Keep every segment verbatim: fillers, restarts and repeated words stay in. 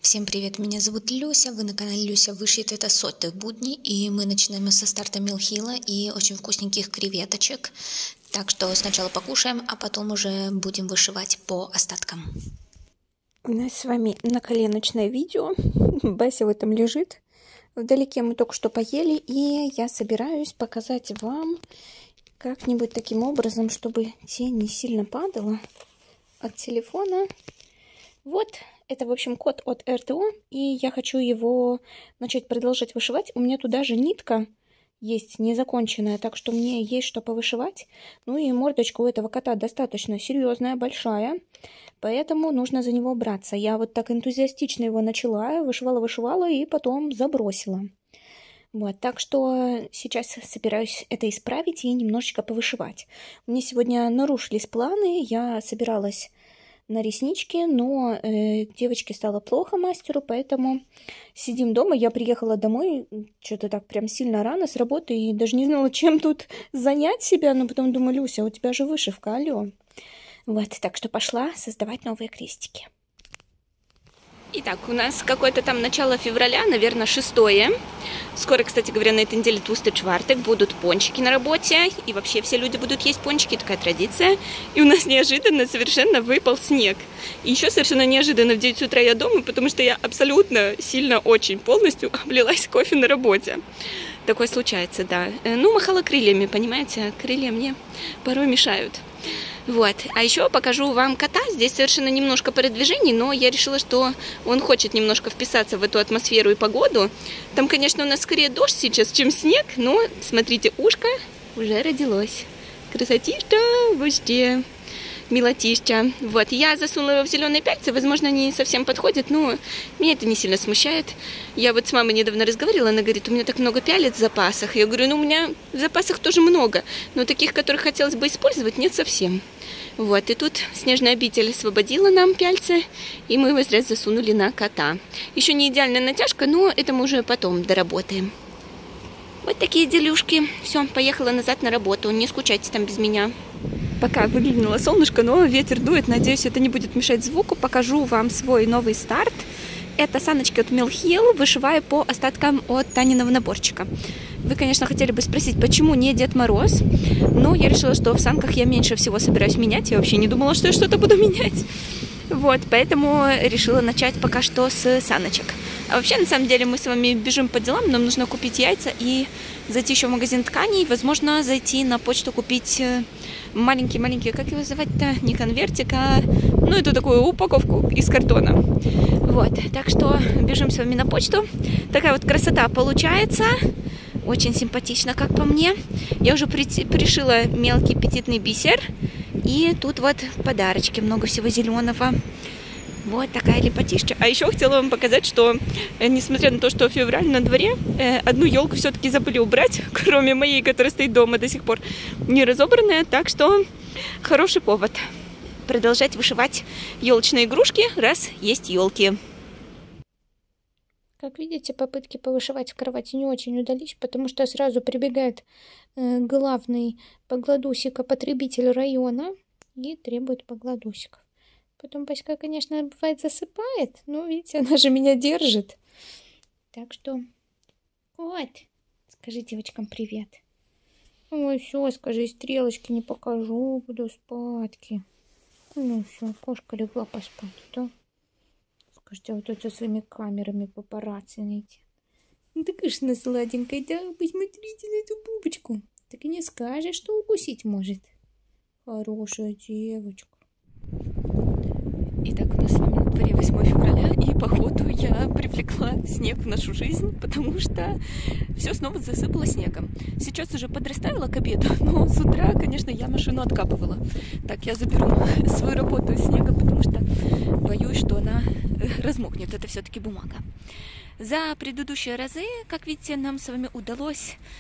Всем привет, меня зовут Люся, вы на канале Люся вышьет это сотых будни, и мы начинаем со старта милхила и очень вкусненьких креветочек. Так что сначала покушаем, а потом уже будем вышивать по остаткам. У нас с вами наколеночное видео. Бася в этом лежит. Вдалеке мы только что поели, и я собираюсь показать вам как-нибудь таким образом, чтобы тень не сильно падала от телефона. Вот, это, в общем, код от эр тэ о, и я хочу его начать продолжать вышивать. У меня тут даже нитка есть незаконченная, так что мне есть что повышивать. Ну и мордочка у этого кота достаточно серьезная, большая, поэтому нужно за него браться. Я вот так энтузиастично его начала, вышивала-вышивала и потом забросила. Вот, так что сейчас собираюсь это исправить и немножечко повышивать. У меня сегодня нарушились планы, я собиралась на реснички, но э, девочке стало плохо, мастеру, поэтому сидим дома. Я приехала домой что-то так прям сильно рано с работы и даже не знала, чем тут занять себя, но потом думаю: Люся, у тебя же вышивка, алло. Вот, так что пошла создавать новые крестики. Итак, у нас какое-то там начало февраля, наверное, шестое. Скоро, кстати говоря, на этой неделе Тустый Чвартек, будут пончики на работе. И вообще все люди будут есть пончики, такая традиция. И у нас неожиданно совершенно выпал снег. И еще совершенно неожиданно в девять утра я дома, потому что я абсолютно сильно очень полностью облилась кофе на работе. Такое случается, да. Ну, махала крыльями, понимаете? Крылья мне порой мешают. Вот, а еще покажу вам кота. Здесь совершенно немножко передвижений, но я решила, что он хочет немножко вписаться в эту атмосферу и погоду. Там, конечно, у нас скорее дождь сейчас, чем снег, но, смотрите, ушко уже родилось. Красотища, вообще, милотища. Вот, я засунула его в зеленые пяльцы, возможно, они не совсем подходят, но меня это не сильно смущает. Я вот с мамой недавно разговаривала, она говорит: у меня так много пялец в запасах. Я говорю: ну, у меня в запасах тоже много, но таких, которых хотелось бы использовать, нет совсем. Вот, и тут снежная обитель освободила нам пяльцы, и мы его зря засунули на кота. Еще не идеальная натяжка, но это мы уже потом доработаем. Вот такие делюшки. Все, поехала назад на работу, не скучайте там без меня. Пока выглянуло солнышко, но ветер дует, надеюсь, это не будет мешать звуку. Покажу вам свой новый старт. Это саночки от милхил, вышиваю по остаткам от Таниного наборчика. Вы, конечно, хотели бы спросить, почему не Дед Мороз, но я решила, что в санках я меньше всего собираюсь менять. Я вообще не думала, что я что-то буду менять. Вот, поэтому решила начать пока что с саночек. А вообще, на самом деле, мы с вами бежим по делам. Нам нужно купить яйца и зайти еще в магазин тканей. Возможно, зайти на почту купить маленький-маленький, как его называть-то? Не конвертик, а, ну, эту такую упаковку из картона. Вот, так что бежим с вами на почту. Такая вот красота получается. Очень симпатично, как по мне. Я уже при пришила мелкий петитный бисер. И тут вот подарочки, много всего зеленого. Вот такая лепотища. А еще хотела вам показать, что, несмотря на то, что февраль на дворе, одну елку все-таки забыли убрать, кроме моей, которая стоит дома до сих пор не разобранная. Так что хороший повод продолжать вышивать елочные игрушки, раз есть елки. Как видите, попытки повышивать в кровати не очень удались, потому что сразу прибегает э, главный погладусика потребитель района и требует погладусиков. Потом Паська, конечно, бывает засыпает, но, видите, она же меня держит. Так что, вот, скажи девочкам привет. Ой, все, скажи, стрелочки не покажу, буду спадки. Ну все, кошка легла поспать, да? Скажите, а вот тут со своими камерами папарацци найти. Ну такая же она сладенькая, да? Посмотрите на эту бубочку. Так и не скажешь, что укусить может. Хорошая девочка. Итак, у нас с вами на дворе восьмое февраля, и походу я привлекла снег в нашу жизнь, потому что все снова засыпало снегом. Сейчас уже подрастаяло к обеду, но с утра, конечно, я машину откапывала. Так, я заберу свою работу из снега, потому что боюсь, что она размокнет. Это все-таки бумага. За предыдущие разы, как видите, нам с вами удалось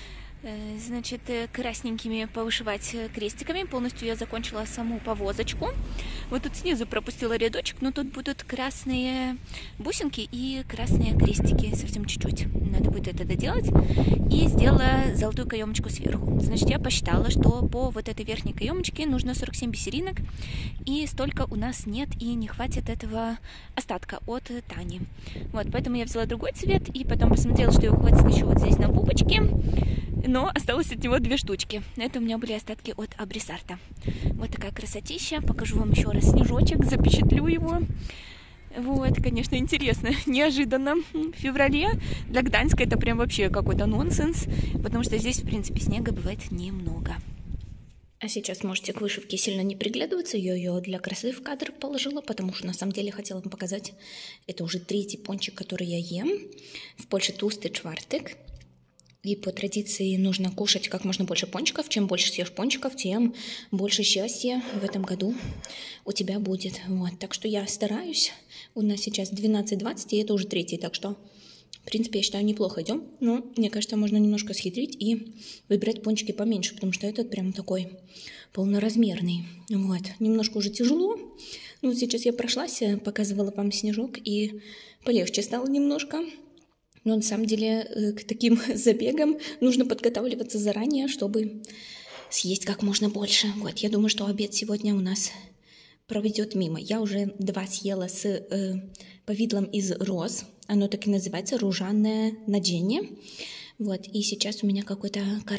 Значит, красненькими повышивать крестиками. Полностью я закончила саму повозочку. Вот тут снизу пропустила рядочек, но тут будут красные бусинки и красные крестики. Совсем чуть-чуть. Надо будет это доделать. И сделала золотую каемочку сверху. Значит, я посчитала, что по вот этой верхней каемочке нужно сорок семь бисеринок. И столько у нас нет, и не хватит этого остатка от Тани. Вот, поэтому я взяла другой цвет. И потом посмотрела, что его хватит еще вот здесь на бубочке. Но осталось от него две штучки. Это у меня были остатки от Абрисарта. Вот такая красотища. Покажу вам еще раз снежочек, запечатлю его. Вот, конечно, интересно, неожиданно. В феврале для Гданьска это прям вообще какой-то нонсенс, потому что здесь, в принципе, снега бывает немного. А сейчас можете к вышивке сильно не приглядываться. Я ее для красоты в кадр положила, потому что на самом деле хотела вам показать. Это уже третий пончик, который я ем. В Польше толстый чвартык. И по традиции нужно кушать как можно больше пончиков. Чем больше съешь пончиков, тем больше счастья в этом году у тебя будет. Вот. Так что я стараюсь. У нас сейчас двенадцать двадцать, и это уже третий. Так что, в принципе, я считаю, неплохо идем. Но мне кажется, можно немножко схитрить и выбирать пончики поменьше, потому что этот прям такой полноразмерный. Вот. Немножко уже тяжело. Ну, вот сейчас я прошлась, показывала вам снежок, и полегче стало немножко. Но на самом деле к таким забегам нужно подготавливаться заранее, чтобы съесть как можно больше. Вот, я думаю, что обед сегодня у нас пройдет мимо. Я уже два съела с э, повидлом из роз. Оно так и называется, ружаное наджение. Вот, и сейчас у меня какой-то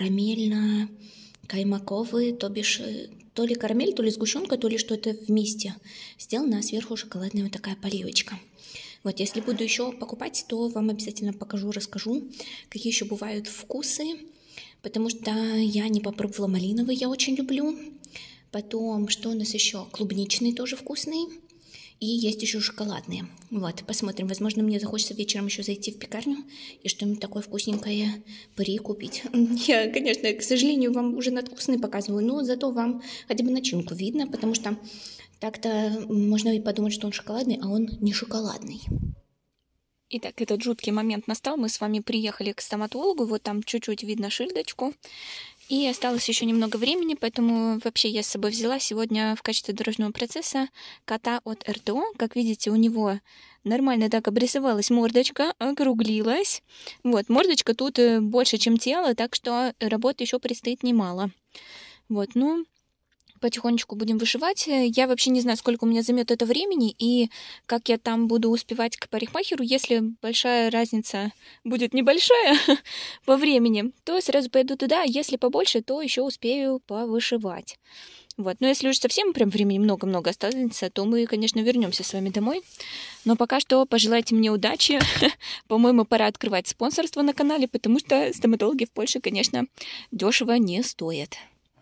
карамельно-каймаковый, то бишь то ли карамель, то ли сгущенка, то ли что-то вместе сделано, а сверху шоколадная вот такая поливочка. Вот, если буду еще покупать, то вам обязательно покажу, расскажу, какие еще бывают вкусы, потому что я не попробовала малиновый, я очень люблю. Потом, что у нас еще? Клубничный тоже вкусный. И есть еще шоколадные. Вот, посмотрим. Возможно, мне захочется вечером еще зайти в пекарню и что-нибудь такое вкусненькое прикупить. Я, конечно, к сожалению, вам уже надкусный показываю, но зато вам хотя бы начинку видно, потому что так-то можно и подумать, что он шоколадный, а он не шоколадный. Итак, этот жуткий момент настал. Мы с вами приехали к стоматологу. Вот там чуть-чуть видно шильдочку. И осталось еще немного времени, поэтому вообще я с собой взяла сегодня в качестве дорожного процесса кота от эр тэ о. Как видите, у него нормально так обрисовалась мордочка, округлилась. Вот, мордочка тут больше, чем тело, так что работы еще предстоит немало. Вот, ну... Потихонечку будем вышивать. Я вообще не знаю, сколько у меня займет это времени и как я там буду успевать к парикмахеру. Если большая разница будет небольшая по времени, то сразу пойду туда. Если побольше, то еще успею повышивать. Вот. Но если уж совсем прям времени много-много останется, то мы, конечно, вернемся с вами домой. Но пока что пожелайте мне удачи. По-моему, пора открывать спонсорство на канале, потому что стоматологи в Польше, конечно, дешево не стоят.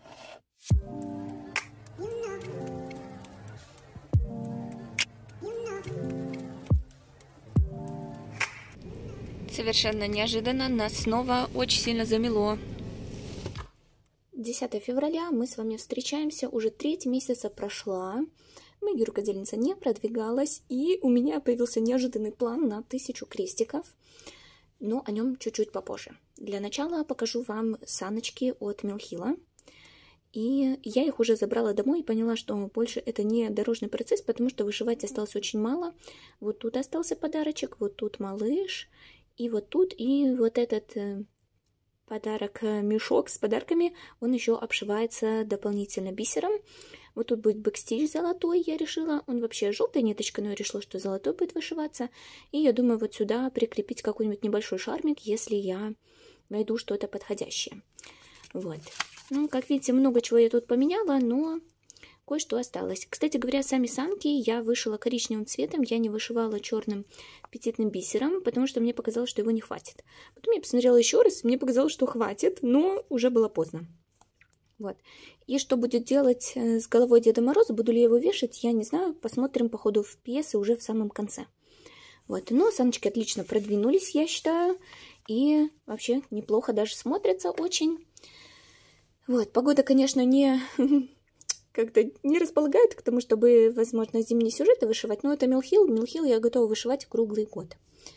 Совершенно неожиданно нас снова очень сильно замело. десятое февраля, мы с вами встречаемся, уже треть месяца прошла. Моя рукодельница не продвигалась, и у меня появился неожиданный план на тысячу крестиков, но о нем чуть-чуть попозже. Для начала покажу вам саночки от Милхила. И я их уже забрала домой и поняла, что больше это не дорожный процесс, потому что вышивать осталось очень мало. Вот тут остался подарочек, вот тут малыш. И вот тут, и вот этот э, подарок, э, мешок с подарками, он еще обшивается дополнительно бисером. Вот тут будет бэкстич золотой, я решила. Он вообще желтая ниточка, но я решила, что золотой будет вышиваться. И я думаю вот сюда прикрепить какой-нибудь небольшой шармик, если я найду что-то подходящее. Вот. Ну, как видите, много чего я тут поменяла, но кое-что осталось. Кстати говоря, сами санки я вышила коричневым цветом, я не вышивала черным петитным бисером, потому что мне показалось, что его не хватит. Потом я посмотрела еще раз, мне показалось, что хватит, но уже было поздно. Вот. И что будет делать с головой Деда Мороза, буду ли я его вешать, я не знаю, посмотрим по ходу в пьесы уже в самом конце. Вот. Но саночки отлично продвинулись, я считаю, и вообще неплохо даже смотрятся очень. Вот. Погода, конечно, не... как-то не располагает к тому, чтобы, возможно, зимние сюжеты вышивать, но это Милхил. Милхил я готова вышивать круглый год.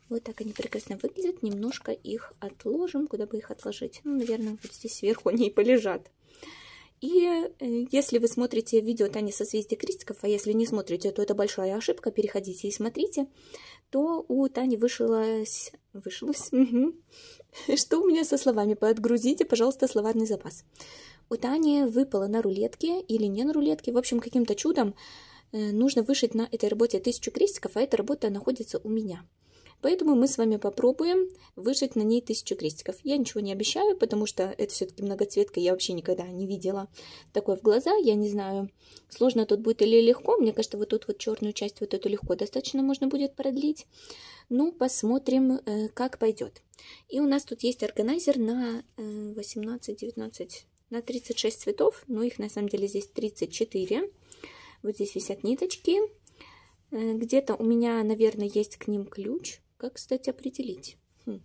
Вот так они прекрасно выглядят. Немножко их отложим. Куда бы их отложить? Ну, наверное, вот здесь сверху они и полежат. И если вы смотрите видео Тани созвездия крестиков, а если не смотрите, то это большая ошибка, переходите и смотрите, то у Тани вышлось... Вышлось? Угу. Что у меня со словами? Подгрузите, пожалуйста, словарный запас. У Тани выпало на рулетке или не на рулетке. В общем, каким-то чудом нужно вышить на этой работе тысячу крестиков, а эта работа находится у меня. Поэтому мы с вами попробуем вышить на ней тысячу крестиков. Я ничего не обещаю, потому что это все-таки многоцветка. Я вообще никогда не видела такой в глаза. Я не знаю, сложно тут будет или легко. Мне кажется, вот тут вот черную часть, вот эту легко достаточно можно будет продлить. Ну, посмотрим, как пойдет. И у нас тут есть органайзер на восемнадцать, девятнадцать, на тридцать шесть цветов. Но их на самом деле здесь тридцать четыре. Вот здесь висят ниточки. Где-то у меня, наверное, есть к ним ключ. Как, кстати, определить? Хм.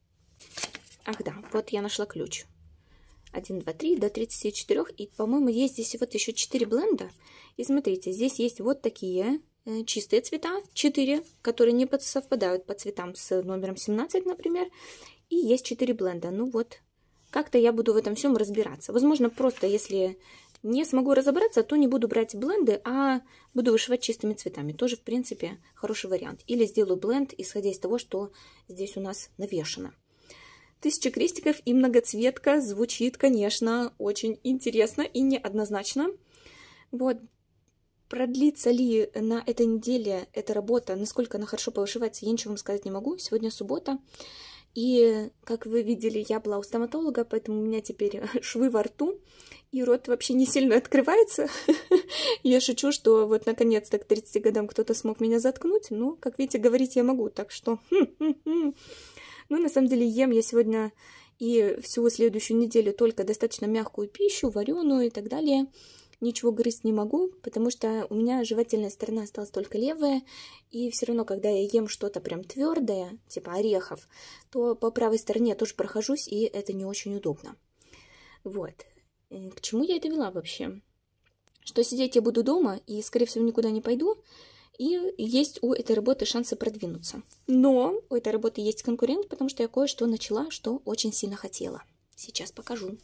Ах, да, вот я нашла ключ. один, два, три, до тридцати четырёх. И, по-моему, есть здесь вот еще четыре бленда. И смотрите, здесь есть вот такие э, чистые цвета, четыре, которые не совпадают по цветам с номером семнадцать, например. И есть четыре бленда. Ну вот, как-то я буду в этом всем разбираться. Возможно, просто если не смогу разобраться, то не буду брать бленды, а буду вышивать чистыми цветами. Тоже, в принципе, хороший вариант. Или сделаю бленд, исходя из того, что здесь у нас навешано. Тысяча крестиков и многоцветка звучит, конечно, очень интересно и неоднозначно. Вот. Продлится ли на этой неделе эта работа, насколько она хорошо повышивается, я ничего вам сказать не могу. Сегодня суббота. И, как вы видели, я была у стоматолога, поэтому у меня теперь швы во рту, и рот вообще не сильно открывается. Я шучу, что вот наконец-то к тридцати годам кто-то смог меня заткнуть, но, как видите, говорить я могу, так что... Ну, на самом деле, ем я сегодня и всю следующую неделю только достаточно мягкую пищу, вареную и так далее. Ничего грызть не могу, потому что у меня жевательная сторона осталась только левая, и все равно, когда я ем что-то прям твердое, типа орехов, то по правой стороне я тоже прохожусь, и это не очень удобно. Вот. К чему я это вела вообще? Что сидеть я буду дома, и, скорее всего, никуда не пойду, и есть у этой работы шансы продвинуться. Но у этой работы есть конкурент, потому что я кое-что начала, что очень сильно хотела. Сейчас покажу.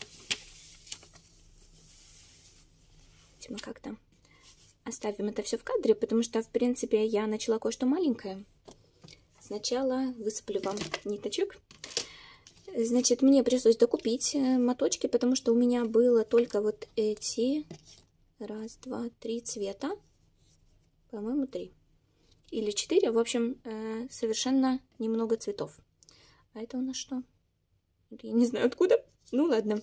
Мы как-то оставим это все в кадре, потому что, в принципе, я начала кое-что маленькое. Сначала высыплю вам ниточек. Значит, мне пришлось докупить моточки, потому что у меня было только вот эти раз, два, три цвета. По-моему, три. Или четыре. В общем, совершенно немного цветов. А это у нас что? Я не знаю откуда. Ну, ладно.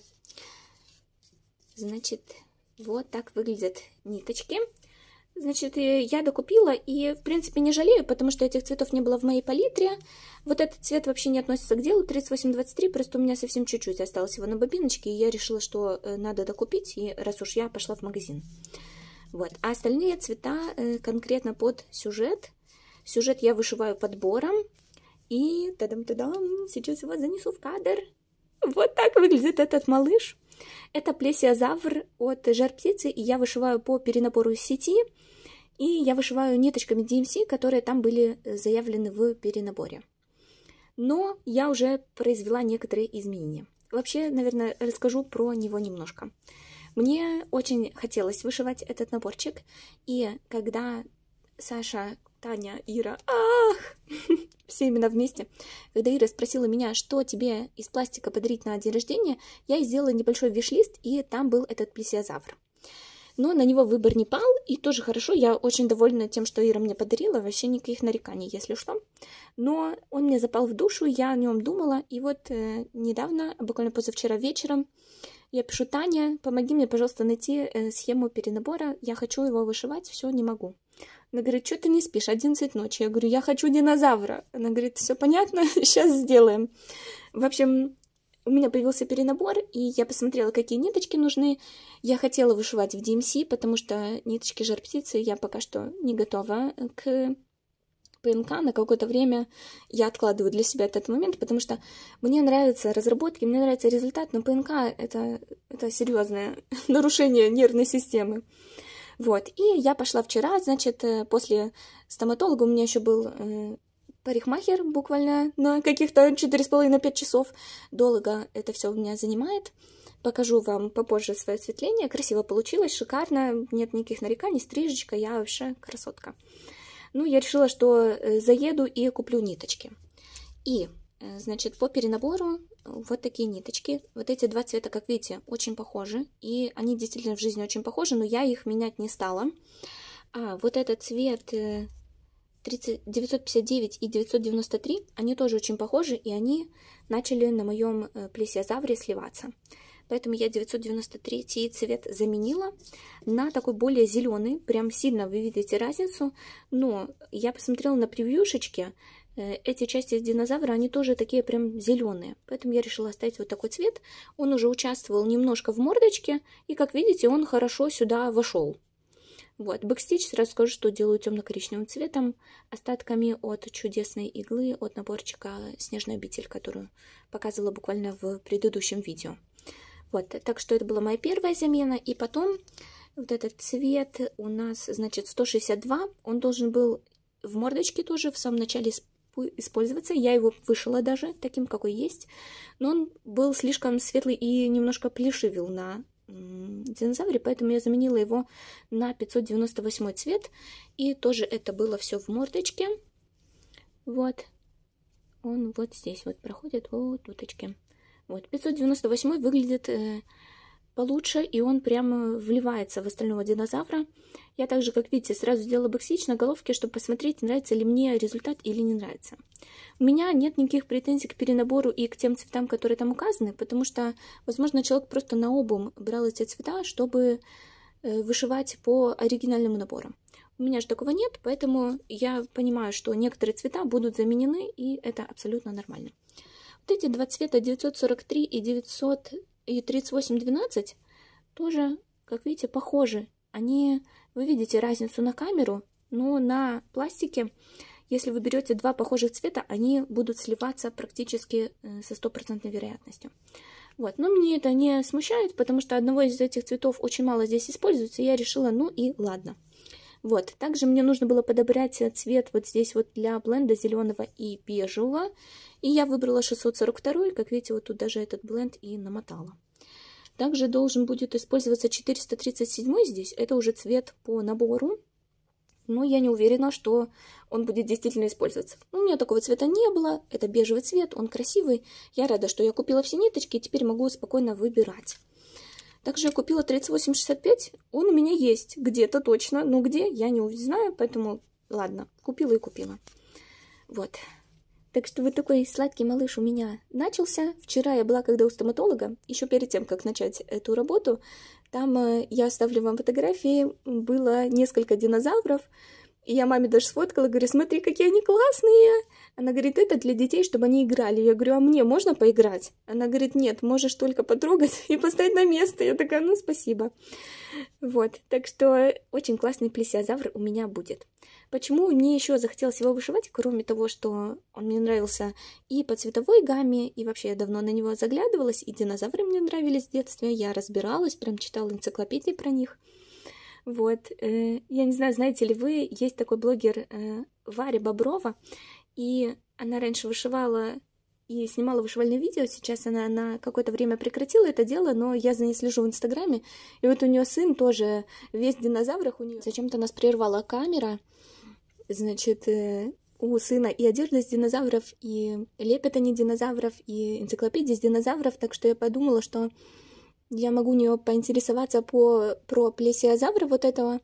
Значит... Вот так выглядят ниточки. Значит, я докупила и, в принципе, не жалею, потому что этих цветов не было в моей палитре. Вот этот цвет вообще не относится к делу, тридцать восемь двадцать три, просто у меня совсем чуть-чуть осталось его на бобиночке, и я решила, что надо докупить, и раз уж я пошла в магазин. Вот. А остальные цвета конкретно под сюжет. Сюжет я вышиваю подбором, и тадам-тадам, сейчас его занесу в кадр. Вот так выглядит этот малыш. Это плесиозавр от Жар-Птицы, и я вышиваю по перенабору сети, и я вышиваю ниточками ди эм си, которые там были заявлены в перенаборе. Но я уже произвела некоторые изменения. Вообще, наверное, расскажу про него немножко. Мне очень хотелось вышивать этот наборчик, и когда Саша, Таня, Ира, ах, все именно вместе, когда Ира спросила меня, что тебе из пластика подарить на день рождения, я сделала небольшой виш-лист, и там был этот плесиозавр. Но на него выбор не пал, и тоже хорошо, я очень довольна тем, что Ира мне подарила, вообще никаких нареканий, если что. Но он мне запал в душу, я о нем думала, и вот э, недавно, буквально позавчера вечером, я пишу: Таня, помоги мне, пожалуйста, найти э, схему перенабора, я хочу его вышивать, все, не могу. Она говорит: что ты не спишь, одиннадцать ночи. Я говорю: я хочу динозавра. Она говорит: все понятно, сейчас сделаем. В общем, у меня появился перенабор, и я посмотрела, какие ниточки нужны. Я хотела вышивать в ди эм си, потому что ниточки Жар-Птицы я пока что не готова к ПНК. На какое-то время я откладываю для себя этот момент, потому что мне нравятся разработки, мне нравится результат, но ПНК это, это серьезное нарушение нервной системы. Вот, и я пошла вчера, значит, после стоматолога у меня еще был парикмахер буквально на каких-то четыре с половиной — пять часов. Долго это все у меня занимает. Покажу вам попозже свое осветление. Красиво получилось, шикарно, нет никаких нареканий, стрижечка, я вообще красотка. Ну, я решила, что заеду и куплю ниточки. И, значит, по перенабору вот такие ниточки. Вот эти два цвета, как видите, очень похожи. И они действительно в жизни очень похожи, но я их менять не стала. А вот этот цвет девятьсот пятьдесят девять и девятьсот девяносто три, они тоже очень похожи, и они начали на моем плесиозавре сливаться. Поэтому я девятьсот девяносто третий цвет заменила на такой более зеленый. Прям сильно вы видите разницу. Но я посмотрела на превьюшечке. Эти части из динозавра, они тоже такие прям зеленые. Поэтому я решила оставить вот такой цвет. Он уже участвовал немножко в мордочке. И, как видите, он хорошо сюда вошел. Вот, бэкстич, сразу скажу, что делаю темно-коричневым цветом, остатками от чудесной иглы, от наборчика «Снежная обитель», которую показывала буквально в предыдущем видео. Вот, так что это была моя первая замена. И потом вот этот цвет у нас, значит, сто шестьдесят два. Он должен был в мордочке тоже в самом начале использоваться. Я его вышила даже таким, какой есть. Но он был слишком светлый и немножко плешивил на динозавре, поэтому я заменила его на пятьсот девяносто восьмой цвет. И тоже это было все в мордочке. Вот. Он вот здесь вот проходит, вот туточки. Вот, пятьсот девяносто восьмой выглядит э, получше, и он прямо вливается в остального динозавра. Я также, как видите, сразу сделала бэкстич на головке, чтобы посмотреть, нравится ли мне результат или не нравится. У меня нет никаких претензий к перенабору и к тем цветам, которые там указаны, потому что, возможно, человек просто наобум брал эти цвета, чтобы э, вышивать по оригинальному набору. У меня же такого нет, поэтому я понимаю, что некоторые цвета будут заменены, и это абсолютно нормально. Вот эти два цвета девятьсот сорок три и девятьсот и тридцать восемь двенадцать тоже, как видите, похожи. Они, вы видите разницу на камеру, но на пластике, если вы берете два похожих цвета, они будут сливаться практически со стопроцентной вероятностью. Вот. Но мне это не смущает, потому что одного из этих цветов очень мало здесь используется, и я решила, ну и ладно. Вот, также мне нужно было подобрать цвет вот здесь вот для бленда зеленого и бежевого. И я выбрала шестьсот сорок второй, как видите, вот тут даже этот бленд и намотала. Также должен будет использоваться четыреста тридцать седьмой здесь, это уже цвет по набору. Но я не уверена, что он будет действительно использоваться. У меня такого цвета не было, это бежевый цвет, он красивый. Я рада, что я купила все ниточки и теперь могу спокойно выбирать. Также я купила тридцать восемь шестьдесят пять, он у меня есть где-то точно, но где, я не знаю, поэтому ладно, купила и купила. Вот. Так что вот такой сладкий малыш у меня начался. Вчера я была когда у стоматолога, еще перед тем, как начать эту работу. Там э, я оставлю вам фотографии, было несколько динозавров. И я маме даже сфоткала, говорю, смотри, какие они классные. Она говорит, это для детей, чтобы они играли. Я говорю, а мне можно поиграть? Она говорит, нет, можешь только потрогать и поставить на место. Я такая, ну, спасибо. Вот, так что очень классный плесиозавр у меня будет. Почему мне еще захотелось его вышивать, кроме того, что он мне нравился и по цветовой гамме, и вообще я давно на него заглядывалась, и динозавры мне нравились в детстве, я разбиралась, прям читала энциклопедии про них. Вот, э, я не знаю, знаете ли вы, есть такой блогер э, Варя Боброва, и она раньше вышивала и снимала вышивальные видео, сейчас она на какое-то время прекратила это дело, но я за ней слежу в Инстаграме, и вот у нее сын тоже весь в динозаврах, у нее зачем-то нас прервала камера, значит, э, у сына и одежда из динозавров, и лепят они динозавров, и энциклопедии из динозавров, так что я подумала, что я могу у нее поинтересоваться по, про плесиозавра вот этого.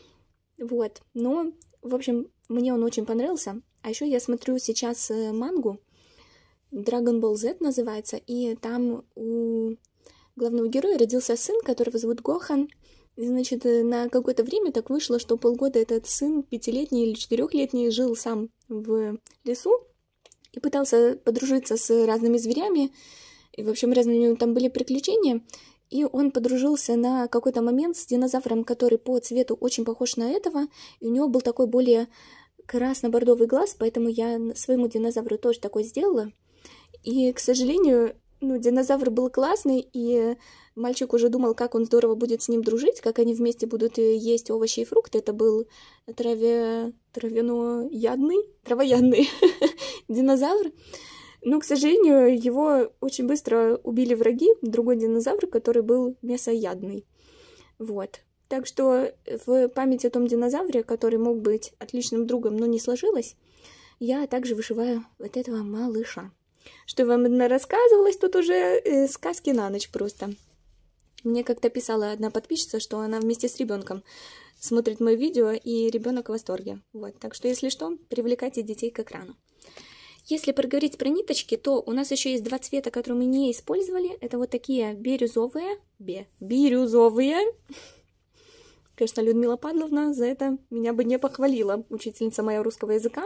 Вот. Но, в общем, мне он очень понравился. А еще я смотрю сейчас мангу. Dragon Ball Z называется. И там у главного героя родился сын, которого зовут Гохан. И, значит, на какое-то время так вышло, что полгода этот сын, пятилетний или четырехлетний, жил сам в лесу и пытался подружиться с разными зверями. И, в общем, разные у него там были приключения. И он подружился на какой-то момент с динозавром, который по цвету очень похож на этого. И у него был такой более красно-бордовый глаз, поэтому я своему динозавру тоже такой сделала. И, к сожалению, ну, динозавр был классный, и мальчик уже думал, как он здорово будет с ним дружить, как они вместе будут есть овощи и фрукты. Это был траве... травяноядный, травоядный динозавр. Но, к сожалению, его очень быстро убили враги, другой динозавр, который был мясоядный. Вот. Так что в память о том динозавре, который мог быть отличным другом, но не сложилось, я также вышиваю вот этого малыша. Что вам рассказывалось, тут уже э, сказки на ночь просто. Мне как-то писала одна подписчица, что она вместе с ребенком смотрит мое видео, и ребенок в восторге. Вот. Так что, если что, привлекайте детей к экрану. Если проговорить про ниточки, то у нас еще есть два цвета, которые мы не использовали. Это вот такие бирюзовые. Бе, бирюзовые. Конечно, Людмила Павловна за это меня бы не похвалила, учительница моя русского языка,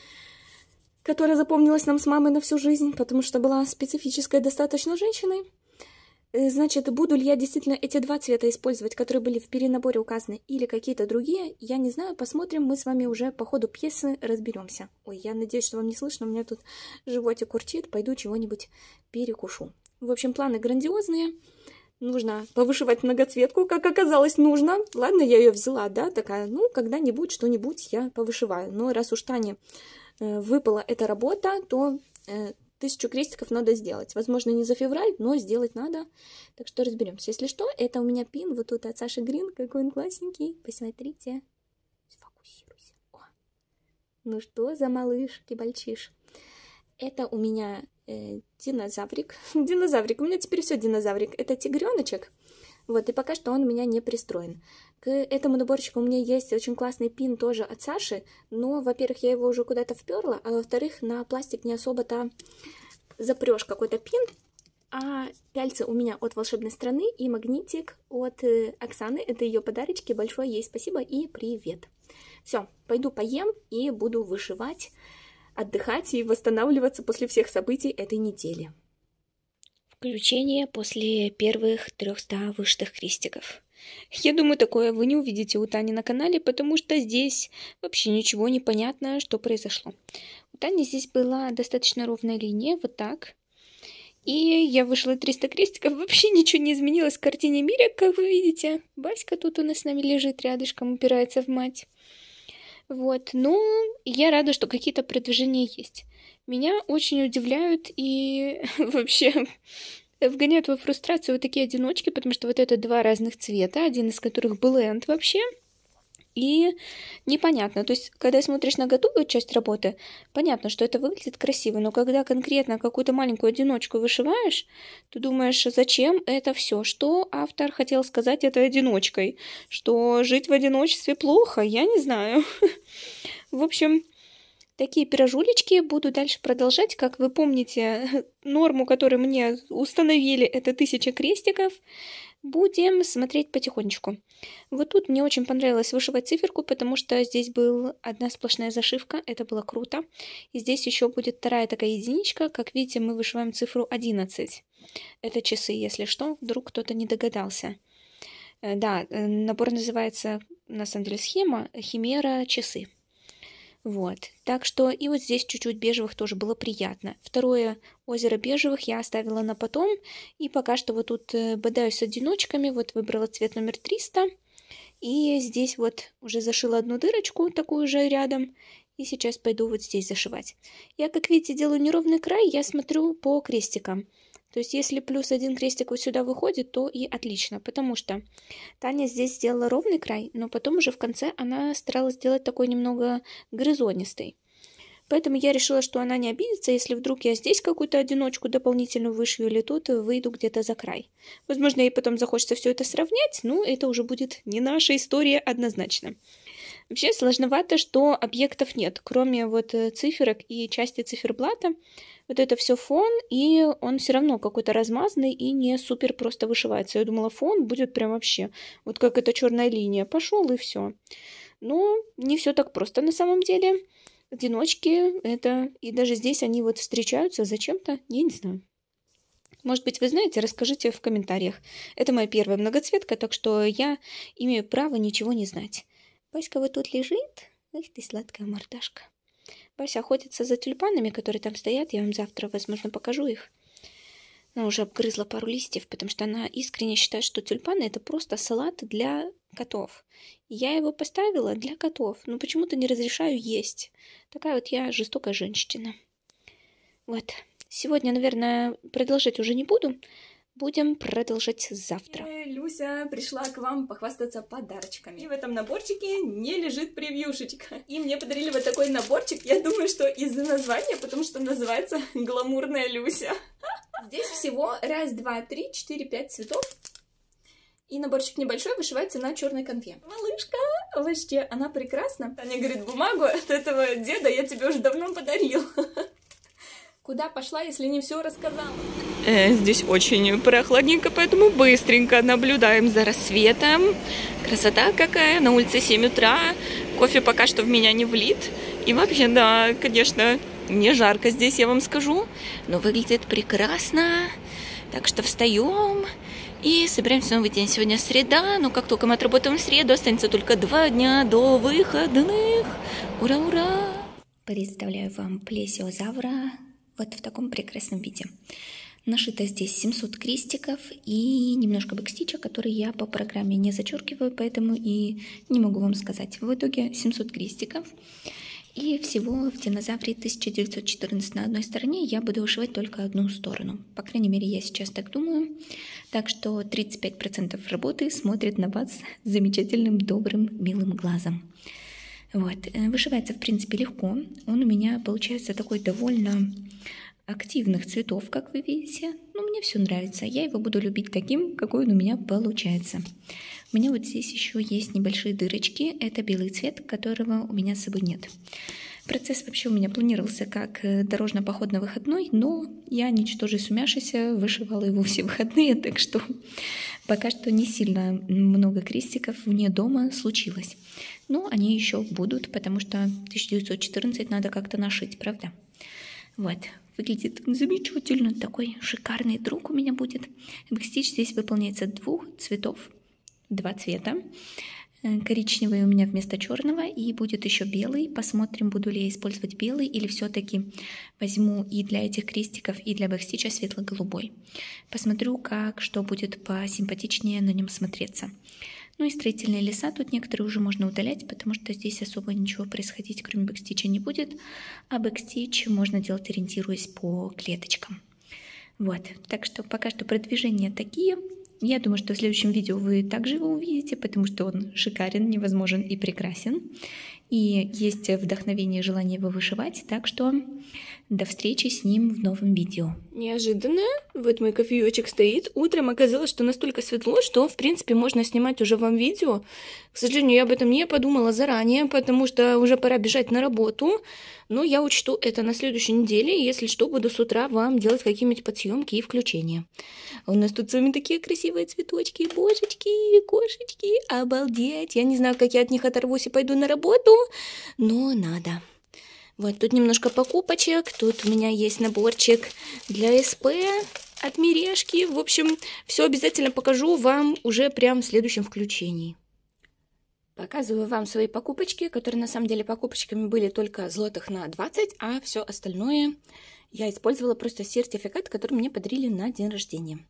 которая запомнилась нам с мамой на всю жизнь, потому что была специфической достаточно женщиной. Значит, буду ли я действительно эти два цвета использовать, которые были в перенаборе указаны, или какие-то другие, я не знаю, посмотрим, мы с вами уже по ходу пьесы разберемся. Ой, я надеюсь, что вам не слышно, у меня тут животик урчит, пойду чего-нибудь перекушу. В общем, планы грандиозные, нужно повышивать многоцветку, как оказалось, нужно. Ладно, я ее взяла, да, такая, ну, когда-нибудь что-нибудь я повышиваю, но раз уж Тане э, выпала эта работа, то... Э, Тысячу крестиков надо сделать. Возможно, не за февраль, но сделать надо. Так что разберемся. Если что, это у меня пин вот тут от Саши Грин. Какой он классненький. Посмотрите. Сфокусируйся. О. Ну что за малыш, кибальчиш. Это у меня э, динозаврик. Динозаврик. У меня теперь все динозаврик. Это тигреночек. Вот, и пока что он у меня не пристроен. К этому наборчику у меня есть очень классный пин тоже от Саши, но, во-первых, я его уже куда-то вперла, а во-вторых, на пластик не особо-то запрешь какой-то пин, а пяльцы у меня от волшебной страны и магнитик от э, Оксаны, это ее подарочки, большое ей спасибо и привет. Все, пойду поем и буду вышивать, отдыхать и восстанавливаться после всех событий этой недели. Включение после первых трехсот вышитых крестиков. Я думаю, такое вы не увидите у Тани на канале, потому что здесь вообще ничего не понятно, что произошло. У Тани здесь была достаточно ровная линия, вот так. И я вышла триста крестиков, вообще ничего не изменилось в картине мира, как вы видите. Баська тут у нас с нами лежит рядышком, упирается в мать. Вот, но я рада, что какие-то продвижения есть. Меня очень удивляют и вообще вгоняют во фрустрацию вот такие одиночки, потому что вот это два разных цвета, один из которых бленд вообще, и непонятно. То есть, когда смотришь на готовую часть работы, понятно, что это выглядит красиво, но когда конкретно какую-то маленькую одиночку вышиваешь, ты думаешь, зачем это все? Что автор хотел сказать этой одиночкой? Что жить в одиночестве плохо? Я не знаю. В общем... Такие пирожулечки буду дальше продолжать. Как вы помните, норму, которую мне установили, это тысяча крестиков. Будем смотреть потихонечку. Вот тут мне очень понравилось вышивать циферку, потому что здесь была одна сплошная зашивка. Это было круто. И здесь еще будет вторая такая единичка. Как видите, мы вышиваем цифру одиннадцать. Это часы, если что, вдруг кто-то не догадался. Да, набор называется, на самом деле, схема «Химера часы». Вот, так что и вот здесь чуть-чуть бежевых тоже было приятно. Второе озеро бежевых я оставила на потом, и пока что вот тут бодаюсь с одиночками, вот выбрала цвет номер триста, и здесь вот уже зашила одну дырочку, такую же рядом, и сейчас пойду вот здесь зашивать. Я, как видите, делаю неровный край, я смотрю по крестикам. То есть, если плюс один крестик вот сюда выходит, то и отлично, потому что Таня здесь сделала ровный край, но потом уже в конце она старалась сделать такой немного грызонистый. Поэтому я решила, что она не обидится, если вдруг я здесь какую-то одиночку дополнительную вышью или тут выйду где-то за край. Возможно, ей потом захочется все это сравнять, но это уже будет не наша история однозначно. Вообще сложновато, что объектов нет, кроме вот циферок и части циферблата. Вот это все фон, и он все равно какой-то размазанный и не супер просто вышивается. Я думала, фон будет прям вообще, вот как эта черная линия, пошел и все. Но не все так просто на самом деле. Одиночки, это, и даже здесь они вот встречаются зачем-то, я не знаю. Может быть, вы знаете, расскажите в комментариях. Это моя первая многоцветка, так что я имею право ничего не знать. Баська вот тут лежит. Эх ты, сладкая мордашка. Бася охотится за тюльпанами, которые там стоят. Я вам завтра, возможно, покажу их. Она уже обгрызла пару листьев, потому что она искренне считает, что тюльпаны это просто салат для котов. И я его поставила для котов, но почему-то не разрешаю есть. Такая вот я жестокая женщина. Вот. Сегодня, наверное, продолжать уже не буду. Будем продолжать завтра. Люся пришла к вам похвастаться подарочками. И в этом наборчике не лежит превьюшечка. И мне подарили вот такой наборчик. Я думаю, что из-за названия, потому что называется «Гламурная Люся». Здесь всего раз, два, три, четыре, пять цветов. И наборчик небольшой, вышивается на черной конве. Малышка, вообще, она прекрасна. Таня говорит, бумагу от этого деда я тебе уже давно подарил. Куда пошла, если не все рассказала? Э, здесь очень прохладненько, поэтому быстренько наблюдаем за рассветом. Красота какая, на улице семь утра. Кофе пока что в меня не влит. И вообще, да, конечно, не жарко здесь, я вам скажу. Но выглядит прекрасно. Так что встаем и собираемся в новый день. Сегодня среда, но как только мы отработаем среду, останется только два дня до выходных. Ура, ура! Представляю вам плесиозавра вот в таком прекрасном виде. Нашито здесь семьсот крестиков и немножко бэкстича, который я по программе не зачеркиваю, поэтому и не могу вам сказать. В итоге семьсот крестиков. И всего в динозавре тысяча девятьсот четырнадцать на одной стороне я буду вышивать только одну сторону. По крайней мере, я сейчас так думаю. Так что тридцать пять процентов работы смотрит на вас замечательным, добрым, милым глазом. Вот. Вышивается, в принципе, легко. Он у меня получается такой довольно активных цветов, как вы видите. Но мне все нравится. Я его буду любить таким, какой он у меня получается. У меня вот здесь еще есть небольшие дырочки. Это белый цвет, которого у меня с собой нет. Процесс вообще у меня планировался как дорожно-походно-выходной, но я, ничтоже сумяшися, вышивала его все выходные, так что пока что не сильно много крестиков вне дома случилось. Но они еще будут, потому что тысяча девятьсот четырнадцать надо как-то нашить, правда? Вот, выглядит замечательно, такой шикарный друг у меня будет. Бэкстич здесь выполняется двух цветов, два цвета. Коричневый у меня вместо черного, и будет еще белый. Посмотрим, буду ли я использовать белый или все-таки возьму и для этих крестиков, и для бэкстича светло-голубой. Посмотрю, как, что будет посимпатичнее на нем смотреться. Ну и строительные леса тут некоторые уже можно удалять, потому что здесь особо ничего происходить, кроме бэкстича, не будет. А бэкстич можно делать, ориентируясь по клеточкам. Вот, так что пока что продвижения такие. Я думаю, что в следующем видео вы также его увидите, потому что он шикарен, невозможен и прекрасен. И есть вдохновение и желание его вышивать, так что до встречи с ним в новом видео. Неожиданно. Вот мой кофеечек стоит. Утром оказалось, что настолько светло, что, в принципе, можно снимать уже вам видео. К сожалению, я об этом не подумала заранее, потому что уже пора бежать на работу. Но я учту это на следующей неделе. Если что, буду с утра вам делать какие-нибудь подсъемки и включения. У нас тут с вами такие красивые цветочки, божечки, кошечки. Обалдеть. Я не знаю, как я от них оторвусь и пойду на работу, но надо. Вот тут немножко покупочек. Тут у меня есть наборчик для СП от Мирешки. В общем, все обязательно покажу вам уже прям в следующем включении. Показываю вам свои покупочки, которые на самом деле покупочками были только злотых на двадцать, а все остальное я использовала просто сертификат, который мне подарили на день рождения.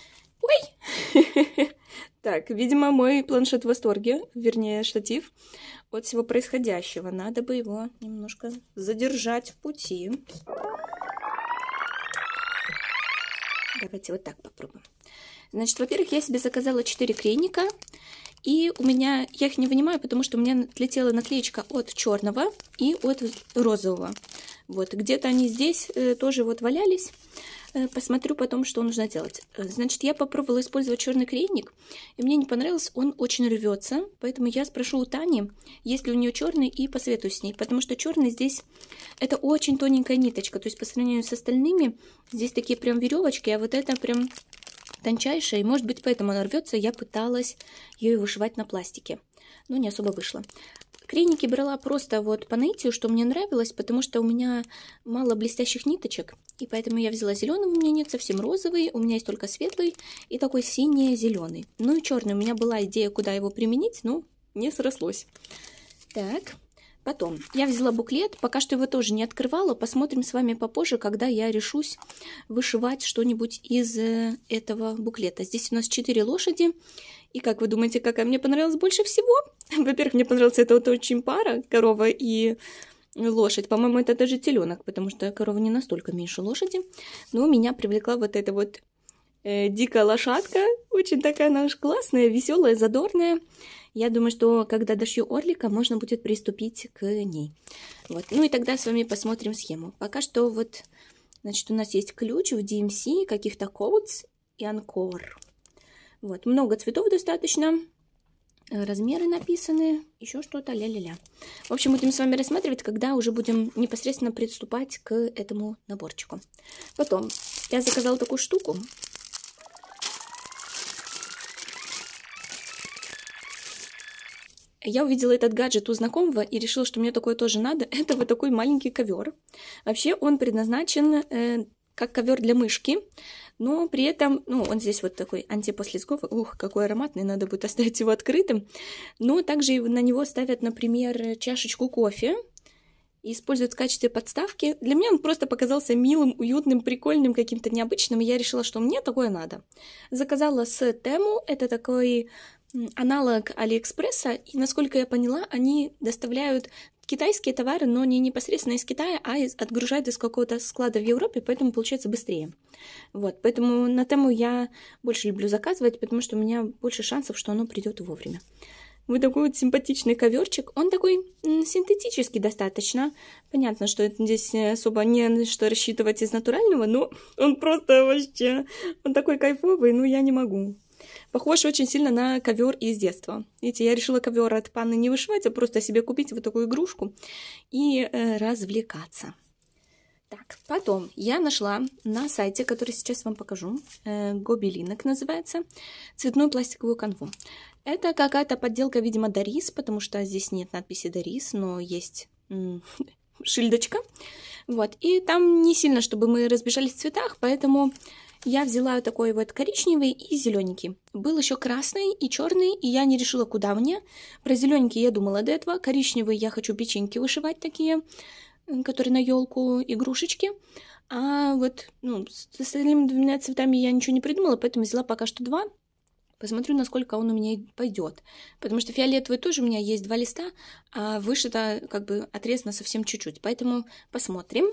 Ой! Так, видимо, мой планшет в восторге, вернее, штатив от всего происходящего. Надо бы его немножко задержать в пути. Давайте вот так попробуем. Значит, во-первых, я себе заказала четыре крейника. И у меня, я их не вынимаю, потому что у меня отлетела наклеечка от черного и от розового. Вот, где-то они здесь э, тоже вот валялись. Э, посмотрю потом, что нужно делать. Значит, я попробовала использовать черный крейник, и мне не понравилось, он очень рвется. Поэтому я спрошу у Тани, есть ли у нее черный, и посоветую с ней. Потому что черный здесь, это очень тоненькая ниточка. То есть по сравнению с остальными, здесь такие прям веревочки, а вот это прям тончайшая, и может быть поэтому она рвется. Я пыталась ее вышивать на пластике, но не особо вышло. Крейники брала просто вот по наитию, что мне нравилось, потому что у меня мало блестящих ниточек, и поэтому я взяла зеленый, у меня нет совсем розовый, у меня есть только светлый и такой синий-зеленый. Ну и черный, у меня была идея, куда его применить, но не срослось. Так, Потом я взяла буклет, пока что его тоже не открывала. Посмотрим с вами попозже, когда я решусь вышивать что-нибудь из этого буклета. Здесь у нас четыре лошади. И как вы думаете, какая мне понравилась больше всего? Во-первых, мне понравилась эта вот очень пара, корова и лошадь. По-моему, это даже теленок, потому что корова не настолько меньше лошади. Но меня привлекла вот эта вот э, дикая лошадка. Очень такая она уж классная, веселая, задорная. Я думаю, что когда дошью орлика, можно будет приступить к ней. Вот. Ну и тогда с вами посмотрим схему. Пока что вот, значит, у нас есть ключ в ди эм си, каких-то codes и анкор. Вот. Много цветов достаточно. Размеры написаны. Еще что-то, ля-ля-ля. В общем, будем с вами рассматривать, когда уже будем непосредственно приступать к этому наборчику. Потом я заказала такую штуку. Я увидела этот гаджет у знакомого и решила, что мне такое тоже надо. Это вот такой маленький ковер. Вообще он предназначен э, как ковер для мышки, но при этом, ну, он здесь вот такой антипослизковый. Ух, какой ароматный, надо будет оставить его открытым. Но также на него ставят, например, чашечку кофе и используют в качестве подставки. Для меня он просто показался милым, уютным, прикольным, каким-то необычным, и я решила, что мне такое надо. Заказала с Тему, это такой аналог Алиэкспресса, и, насколько я поняла, они доставляют китайские товары, но не непосредственно из Китая, а из, отгружают из какого-то склада в Европе, поэтому получается быстрее. Вот, поэтому на Тему я больше люблю заказывать, потому что у меня больше шансов, что оно придет вовремя. Вот такой вот симпатичный коверчик. Он такой м, синтетический достаточно. Понятно, что здесь особо не на что рассчитывать из натурального, но он просто вообще, он такой кайфовый, ну я не могу. Похож очень сильно на ковер из детства. Видите, я решила ковер от Панны не вышивать, а просто себе купить вот такую игрушку и э, развлекаться. Так, потом я нашла на сайте, который сейчас вам покажу, э, Гобелинок называется, цветную пластиковую канву. Это какая-то подделка, видимо, Дарис, потому что здесь нет надписи Дарис, но есть м- шильдочка. Вот, и там не сильно, чтобы мы разбежались в цветах, поэтому я взяла такой вот коричневый и зелененький. Был еще красный и черный, и я не решила, куда мне. Про зелененький я думала до этого. Коричневый я хочу печеньки вышивать такие, которые на елку, игрушечки. А вот ну, с остальными двумя цветами я ничего не придумала, поэтому взяла пока что два. Посмотрю, насколько он у меня пойдет. Потому что фиолетовый тоже у меня есть два листа, а вышито как бы отрезано совсем чуть-чуть. Поэтому посмотрим.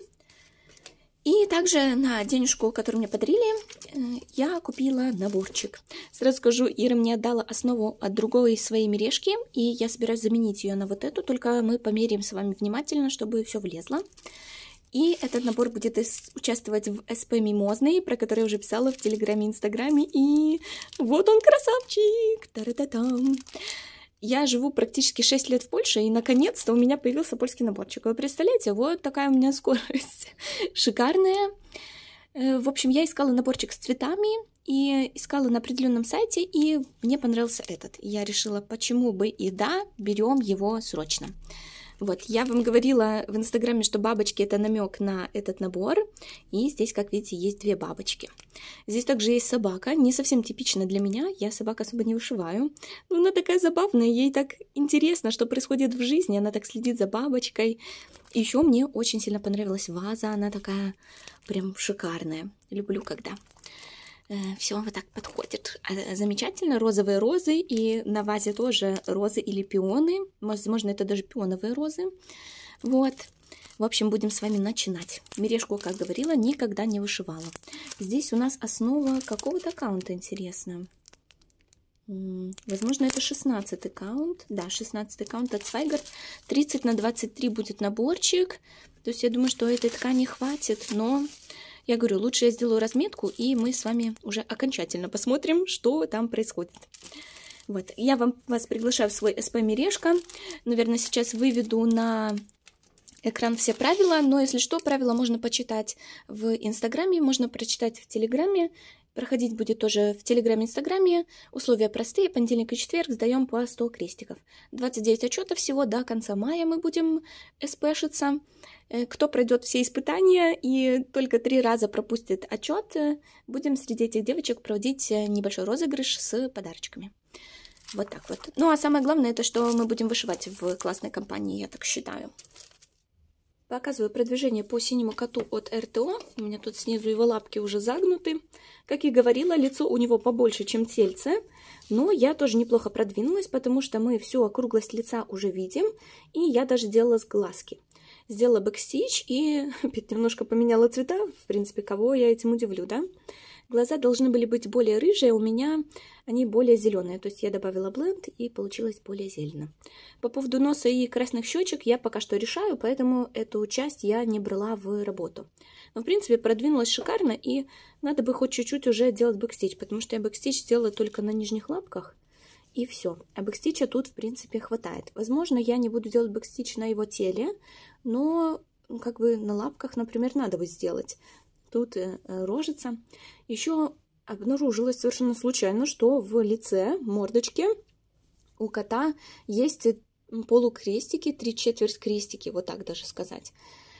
И также на денежку, которую мне подарили, я купила наборчик. Сразу скажу, Ира мне отдала основу от другой своей мережки, и я собираюсь заменить ее на вот эту, только мы померяем с вами внимательно, чтобы все влезло. И этот набор будет участвовать в СП Мимозный, про который я уже писала в Телеграме и Инстаграме, и вот он, красавчик! Та-ра-та-там! Я живу практически шесть лет в Польше, и наконец-то у меня появился польский наборчик. Вы представляете, вот такая у меня скорость шикарная. В общем, я искала наборчик с цветами и искала на определенном сайте, и мне понравился этот. Я решила, почему бы и да, берем его срочно. Вот, я вам говорила в Инстаграме, что бабочки — это намек на этот набор, и здесь, как видите, есть две бабочки. Здесь также есть собака, не совсем типично для меня, я собак особо не вышиваю, но она такая забавная, ей так интересно, что происходит в жизни, она так следит за бабочкой. И еще мне очень сильно понравилась ваза, она такая прям шикарная, люблю когда все вот так подходит. Замечательно, розовые розы, и на вазе тоже розы или пионы. Возможно, это даже пионовые розы. Вот. В общем, будем с вами начинать. Мережку, как говорила, никогда не вышивала. Здесь у нас основа какого-то аккаунта, интересно. Возможно, это шестнадцатый аккаунт. Да, шестнадцатый аккаунт от Свайгард. тридцать на двадцать три будет наборчик. То есть я думаю, что этой ткани хватит, но... Я говорю, лучше я сделаю разметку, и мы с вами уже окончательно посмотрим, что там происходит. Вот, я вам, вас приглашаю в свой СП Мережка. Наверное, сейчас выведу на экран все правила, но если что, правила можно почитать в Инстаграме, можно прочитать в Телеграме. Проходить будет тоже в Телеграме и Инстаграме. Условия простые. Понедельник и четверг сдаем по сто крестиков. двадцать девять отчетов всего до конца мая мы будем СПшиться. Кто пройдет все испытания и только три раза пропустит отчет, будем среди этих девочек проводить небольшой розыгрыш с подарочками. Вот так вот. Ну, а самое главное, это что мы будем вышивать в классной компании, я так считаю. Показываю продвижение по синему коту от эр тэ о. У меня тут снизу его лапки уже загнуты. Как и говорила, лицо у него побольше, чем тельце. Но я тоже неплохо продвинулась, потому что мы всю округлость лица уже видим. И я даже делала с глазки. Сделала бэкстич и опять немножко поменяла цвета. В принципе, кого я этим удивлю, да? Глаза должны были быть более рыжие, у меня они более зеленые. То есть я добавила бленд и получилось более зелено. По поводу носа и красных щечек я пока что решаю, поэтому эту часть я не брала в работу. Но в принципе продвинулась шикарно, и надо бы хоть чуть-чуть уже делать бэкстич, потому что я бэкстич сделала только на нижних лапках. И все. А бэкстича тут в принципе хватает. Возможно, я не буду делать бэкстич на его теле, но как бы на лапках, например, надо бы сделать. Тут э, рожица. Еще обнаружилось совершенно случайно, что в лице, мордочке у кота есть полукрестики, три четверть крестики, вот так даже сказать.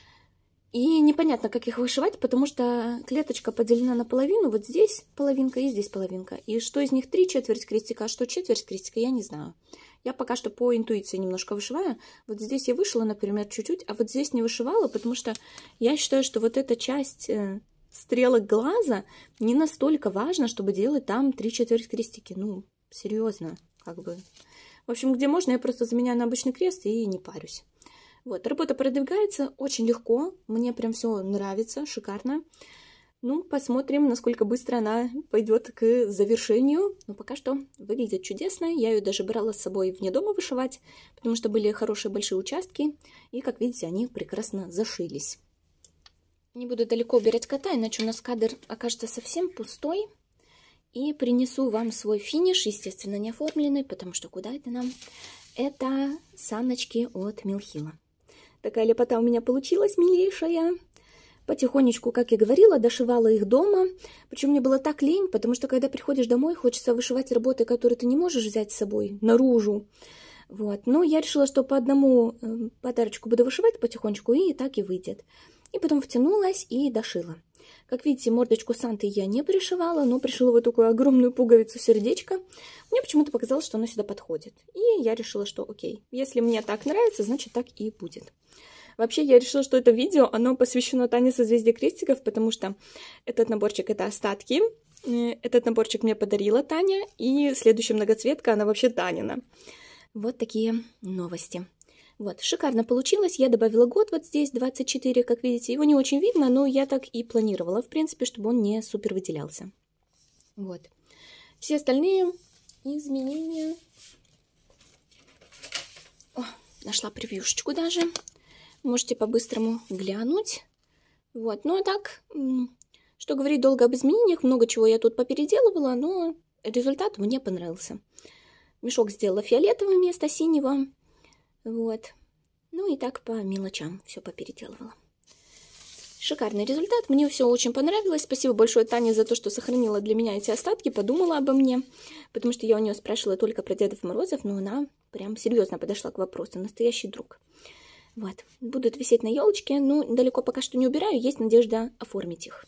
И непонятно, как их вышивать, потому что клеточка поделена на половину, вот здесь половинка и здесь половинка. И что из них три четверть крестика, а что четверть крестика, я не знаю. Я пока что по интуиции немножко вышиваю. Вот здесь я вышила, например, чуть-чуть, а вот здесь не вышивала, потому что я считаю, что вот эта часть э, стрелок глаза не настолько важна, чтобы делать там три четверть крестики. Ну, серьезно, как бы. В общем, где можно, я просто заменяю на обычный крест и не парюсь. Вот, работа продвигается очень легко, мне прям все нравится, шикарно. Ну, посмотрим, насколько быстро она пойдет к завершению. Но пока что выглядит чудесно. Я ее даже брала с собой вне дома вышивать, потому что были хорошие большие участки. И, как видите, они прекрасно зашились. Не буду далеко убирать кота, иначе у нас кадр окажется совсем пустой. И принесу вам свой финиш, естественно, не оформленный, потому что куда это нам? Это саночки от Милхила. Такая лепота у меня получилась, милейшая. Потихонечку, как я говорила, дошивала их дома. Причем мне было так лень, потому что когда приходишь домой, хочется вышивать работы, которые ты не можешь взять с собой наружу. Вот. Но я решила, что по одному подарочку буду вышивать потихонечку, и так и выйдет. И потом втянулась и дошила. Как видите, мордочку Санты я не пришивала, но пришила вот такую огромную пуговицу сердечко. Мне почему-то показалось, что она сюда подходит. И я решила, что окей, если мне так нравится, значит так и будет. Вообще, я решила, что это видео, оно посвящено Тане созвездия крестиков, потому что этот наборчик — это остатки. Этот наборчик мне подарила Таня, и следующая многоцветка, она вообще Танина. Вот такие новости. Вот, шикарно получилось. Я добавила год вот здесь, двадцать четыре, как видите. Его не очень видно, но я так и планировала, в принципе, чтобы он не супер выделялся. Вот. Все остальные изменения... О, нашла превьюшечку даже. Можете по-быстрому глянуть. Вот, ну а так, что говорить долго об изменениях, много чего я тут попеределывала, но результат мне понравился. Мешок сделала фиолетовым вместо синего. Вот. Ну и так по мелочам все попеределывала. Шикарный результат, мне все очень понравилось. Спасибо большое Тане за то, что сохранила для меня эти остатки, подумала обо мне. Потому что я у нее спрашивала только про Дедов Морозов, но она прям серьезно подошла к вопросу. Настоящий друг. Вот, будут висеть на елочке, ну, далеко пока что не убираю, есть надежда оформить их.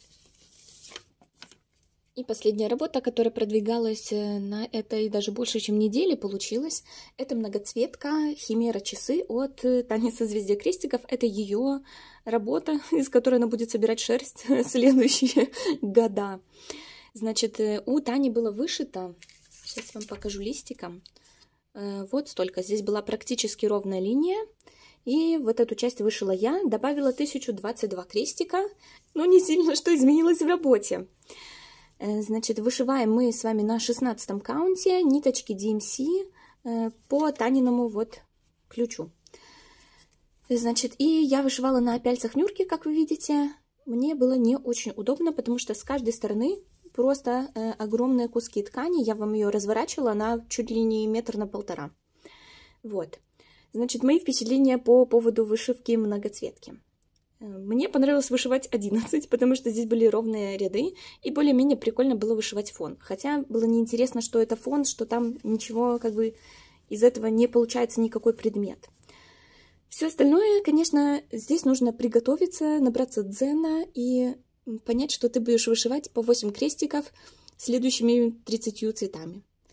И последняя работа, которая продвигалась на этой даже больше, чем неделе, получилась. Это многоцветка Химера часы от Тани созвездия крестиков. Это ее работа, из которой она будет собирать шерсть следующие года. Значит, у Тани было вышито, сейчас вам покажу листиком, вот столько. Здесь была практически ровная линия. И вот эту часть вышила я, добавила тысячу двадцать два крестика, но не сильно что изменилось в работе. Значит, вышиваем мы с вами на шестнадцатом каунте ниточки ди эм си по Таниному вот ключу. Значит, и я вышивала на пяльцах Нюрки, как вы видите. Мне было не очень удобно, потому что с каждой стороны просто огромные куски ткани. Я вам ее разворачивала на чуть ли не метр на полтора. Вот. Значит, мои впечатления по поводу вышивки многоцветки. Мне понравилось вышивать одиннадцать, потому что здесь были ровные ряды, и более-менее прикольно было вышивать фон. Хотя было неинтересно, что это фон, что там ничего как бы из этого не получается никакой предмет. Все остальное, конечно, здесь нужно приготовиться, набраться дзена и понять, что ты будешь вышивать по восемь крестиков следующими тридцатью цветами.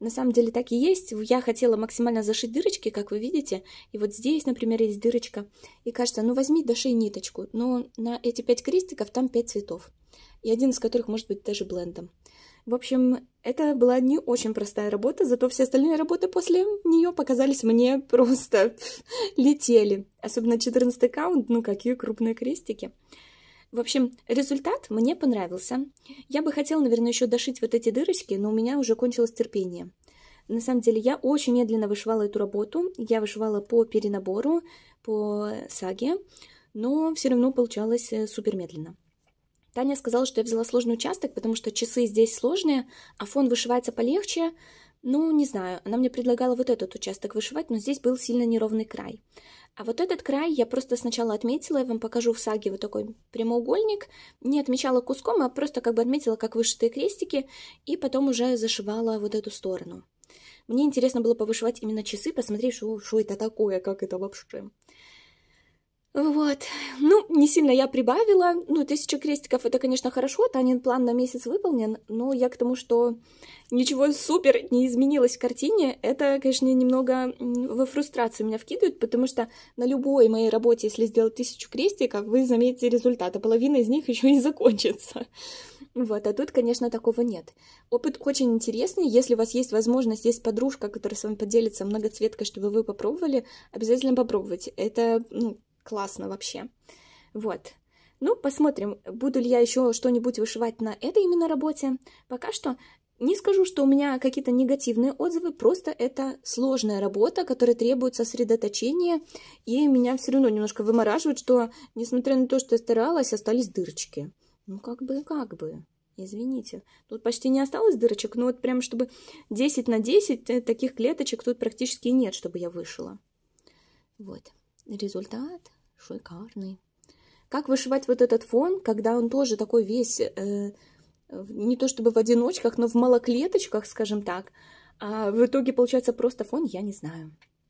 На самом деле так и есть. Я хотела максимально зашить дырочки, как вы видите. И вот здесь, например, есть дырочка. И кажется, ну возьми, дошей ниточку. Но на эти пять крестиков там пять цветов. И один из которых может быть даже блендом. В общем, это была не очень простая работа, зато все остальные работы после нее показались мне просто пф, летели. Особенно четырнадцатый каунт, ну какие крупные крестики. В общем, результат мне понравился. Я бы хотела, наверное, еще дошить вот эти дырочки, но у меня уже кончилось терпение. На самом деле, я очень медленно вышивала эту работу. Я вышивала по перенабору, по саге, но все равно получалось супер медленно. Таня сказала, что я взяла сложный участок, потому что часы здесь сложные, а фон вышивается полегче. Ну, не знаю, она мне предлагала вот этот участок вышивать, но здесь был сильно неровный край. А вот этот край я просто сначала отметила, я вам покажу в саге вот такой прямоугольник. Не отмечала куском, а просто как бы отметила, как вышитые крестики, и потом уже зашивала вот эту сторону. Мне интересно было повышивать именно часы, посмотреть, что, что это такое, как это вообще. Вот, ну, не сильно я прибавила, ну, тысяча крестиков, это, конечно, хорошо, Танин план на месяц выполнен, но я к тому, что ничего супер не изменилось в картине, это, конечно, немного во фрустрацию меня вкидывает, потому что на любой моей работе, если сделать тысячу крестиков, вы заметите результат, а половина из них еще и закончится. Вот, а тут, конечно, такого нет. Опыт очень интересный, если у вас есть возможность, есть подружка, которая с вами поделится многоцветкой, чтобы вы попробовали, обязательно попробуйте, это, ну, классно вообще. Вот. Ну, посмотрим, буду ли я еще что-нибудь вышивать на этой именно работе. Пока что не скажу, что у меня какие-то негативные отзывы, просто это сложная работа, которая требует сосредоточения, и меня все равно немножко вымораживает, что, несмотря на то, что я старалась, остались дырочки. Ну, как бы, как бы, извините. Тут почти не осталось дырочек, но вот прям, чтобы десять на десять таких клеточек тут практически нет, чтобы я вышила. Вот. Результат шикарный. Как вышивать вот этот фон, когда он тоже такой весь, э, не то чтобы в одиночках, но в малоклеточках, скажем так, а в итоге получается просто фон, я не знаю.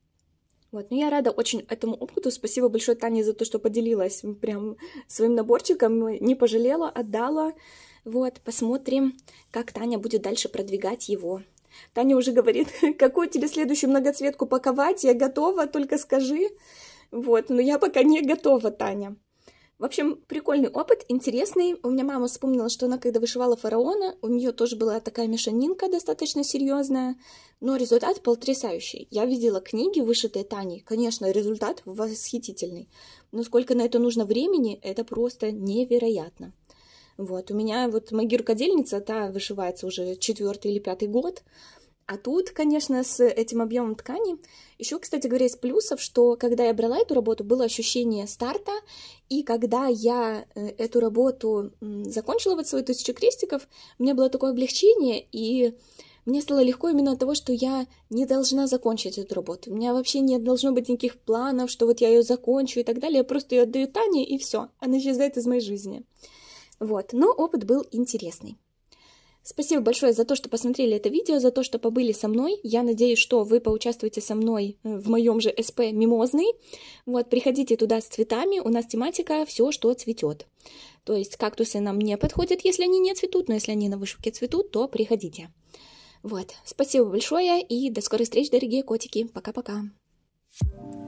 Вот, но я рада очень этому опыту. Спасибо большое Тане за то, что поделилась прям своим наборчиком, не пожалела, отдала. Вот, посмотрим, как Таня будет дальше продвигать его. Таня уже говорит, какую тебе следующую многоцветку паковать, я готова, только скажи. Вот, но я пока не готова, Таня. В общем, прикольный опыт, интересный. У меня мама вспомнила, что она, когда вышивала фараона, у нее тоже была такая мешанинка достаточно серьезная, но результат потрясающий. Я видела книги, вышитые Таней. Конечно, результат восхитительный. Но сколько на это нужно времени, это просто невероятно. Вот, у меня вот моя рукодельница, та вышивается уже четвертый или пятый год. А тут, конечно, с этим объемом ткани. Еще, кстати говоря, из плюсов, что когда я брала эту работу, было ощущение старта, и когда я эту работу закончила, вот свою тысячу крестиков, у меня было такое облегчение, и мне стало легко именно от того, что я не должна закончить эту работу. У меня вообще не должно быть никаких планов, что вот я ее закончу и так далее. Я просто ее отдаю Тане, и все, она исчезает из моей жизни. Вот, но опыт был интересный. Спасибо большое за то, что посмотрели это видео, за то, что побыли со мной. Я надеюсь, что вы поучаствуете со мной в моем же СП «Мимозный». Вот, приходите туда с цветами, у нас тематика «Все, что цветет». То есть кактусы нам не подходят, если они не цветут, но если они на вышивке цветут, то приходите. Вот, спасибо большое и до скорых встреч, дорогие котики. Пока-пока.